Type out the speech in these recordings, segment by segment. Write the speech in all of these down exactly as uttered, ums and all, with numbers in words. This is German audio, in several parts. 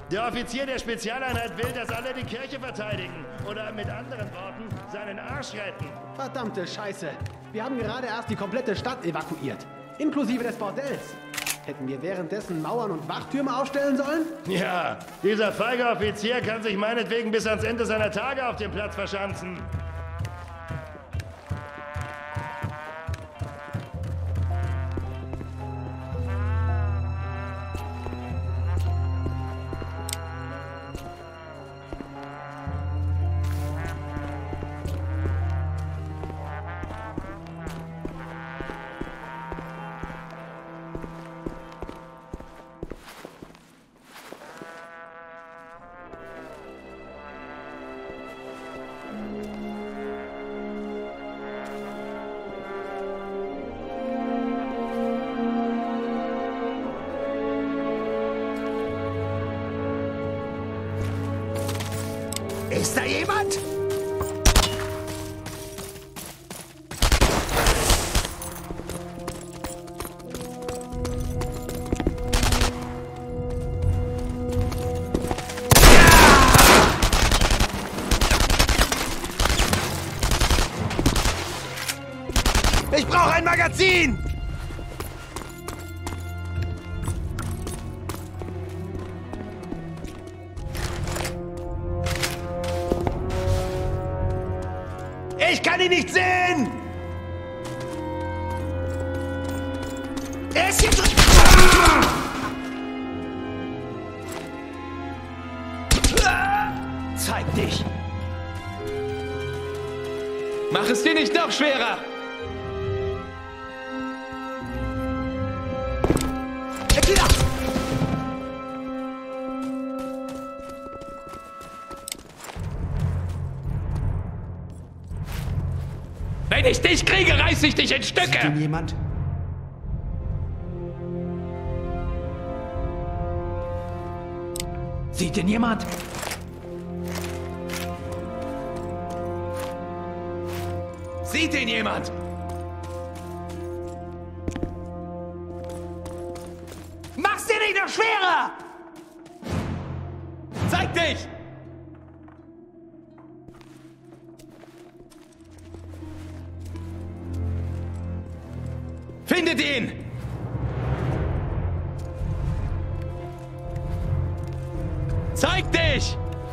Der Offizier der Spezialeinheit will, dass alle die Kirche verteidigen. Oder mit anderen Worten, seinen Arsch retten. Verdammte Scheiße. Wir haben gerade erst die komplette Stadt evakuiert. Inklusive des Bordells. Hätten wir währenddessen Mauern und Wachtürme aufstellen sollen? Ja, dieser feige Offizier kann sich meinetwegen bis ans Ende seiner Tage auf dem Platz verschanzen. Ist da jemand? Ich brauche ein Magazin! Ich kann ihn nicht sehen! Er ist hier drin! Zeig dich! Mach es dir nicht noch schwerer! Tequila! Wenn ich dich kriege, reiß ich dich in Stücke! Sieht ihn jemand? Sieht ihn jemand? Sieht ihn jemand? Mach's dir nicht noch schwerer! Zeig dich! Findet ihn! Zeig dich!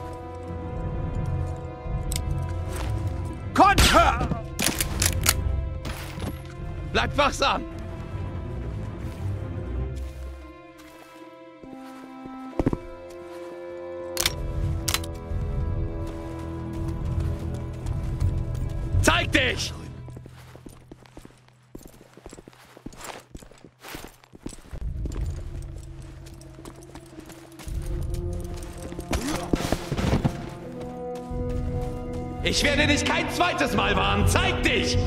Konter! Bleibt wachsam! Zeig dich! Ich werde dich kein zweites Mal warnen. Zeig dich!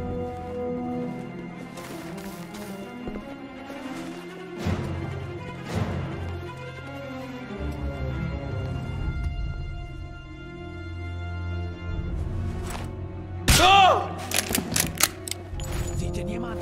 Oh! Sieht denn jemand?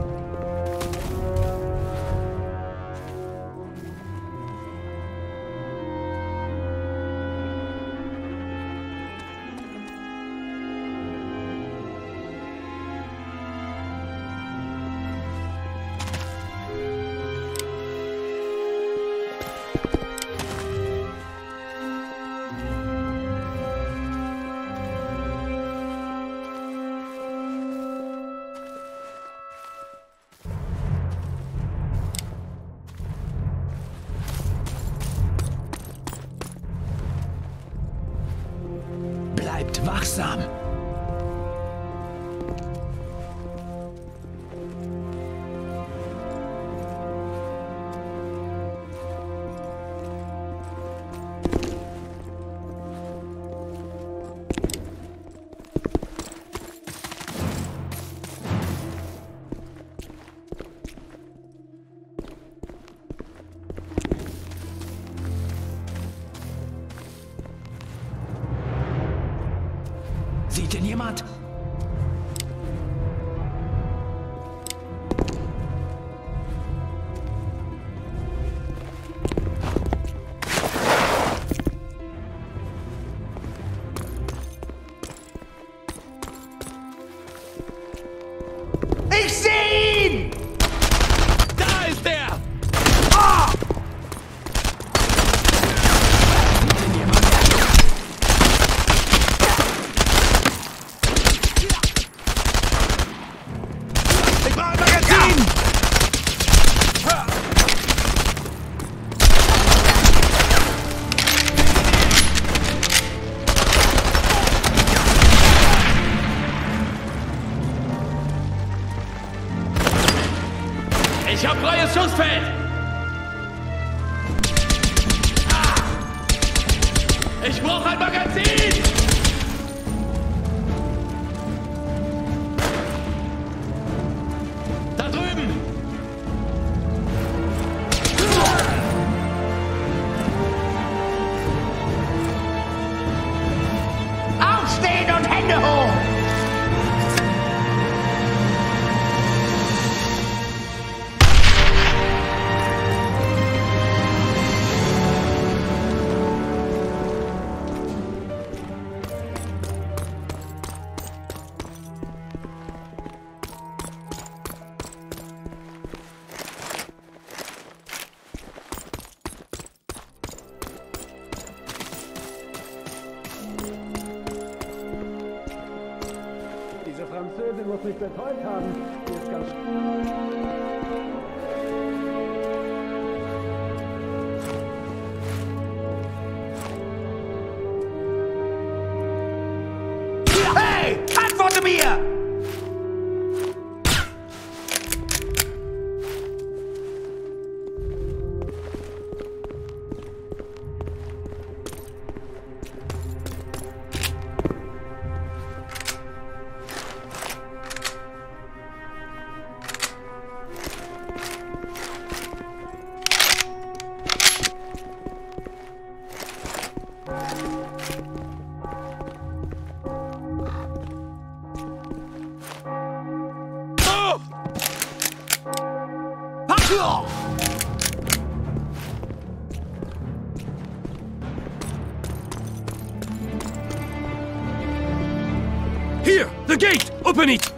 Bleibt wachsam. Ich hab freies Schussfeld! Ah! Ich brauch ein Magazin! Da drüben! Aufstehen und Hände hoch! Französin muss mich betäubt haben. Die ist ganz... Hey! Antworte mir! Here! The gate! Open it!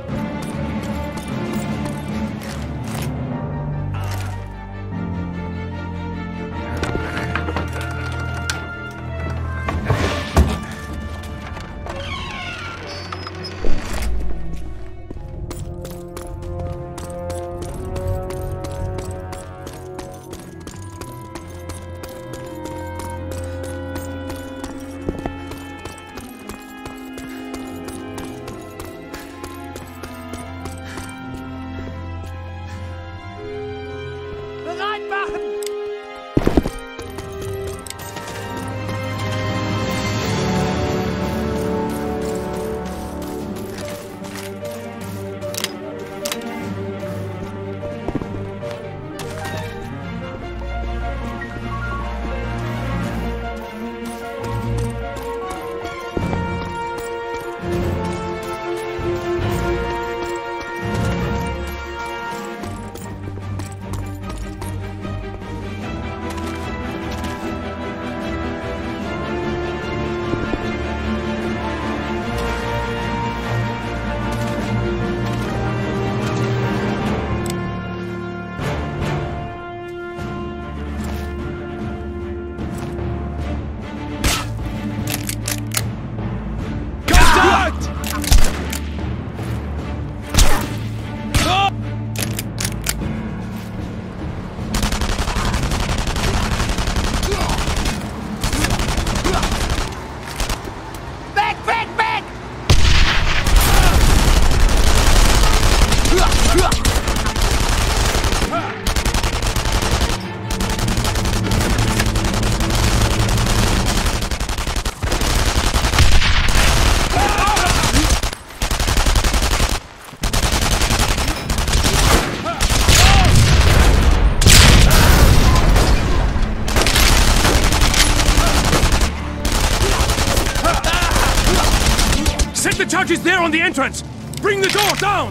The charge is there on the entrance! Bring the door down!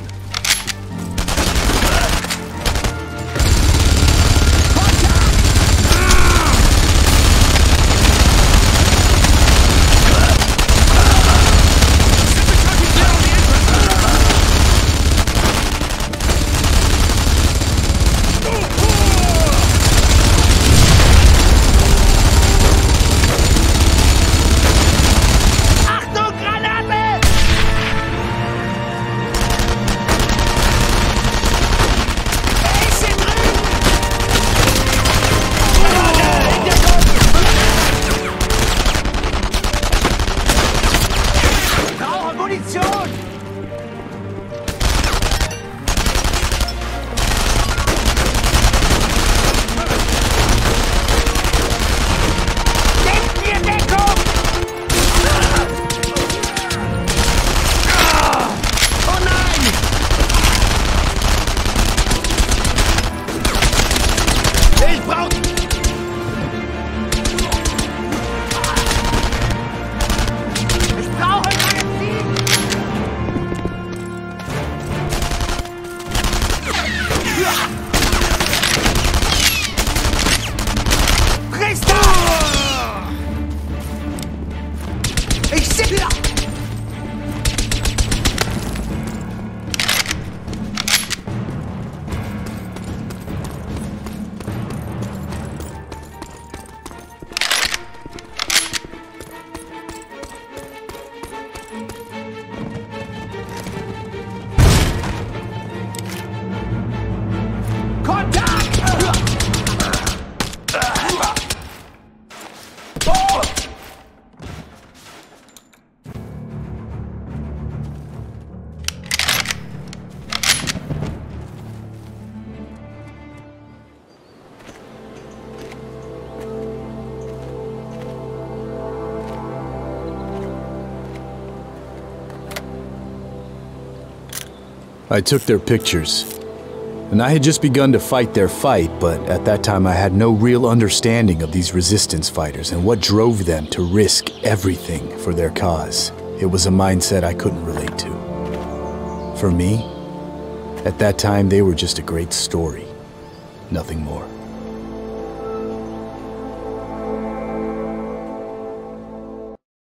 Achtung, Granate! I took their pictures. And I had just begun to fight their fight, but at that time I had no real understanding of these resistance fighters and what drove them to risk everything for their cause. It was a mindset I couldn't relate to. For me, at that time they were just a great story, nothing more.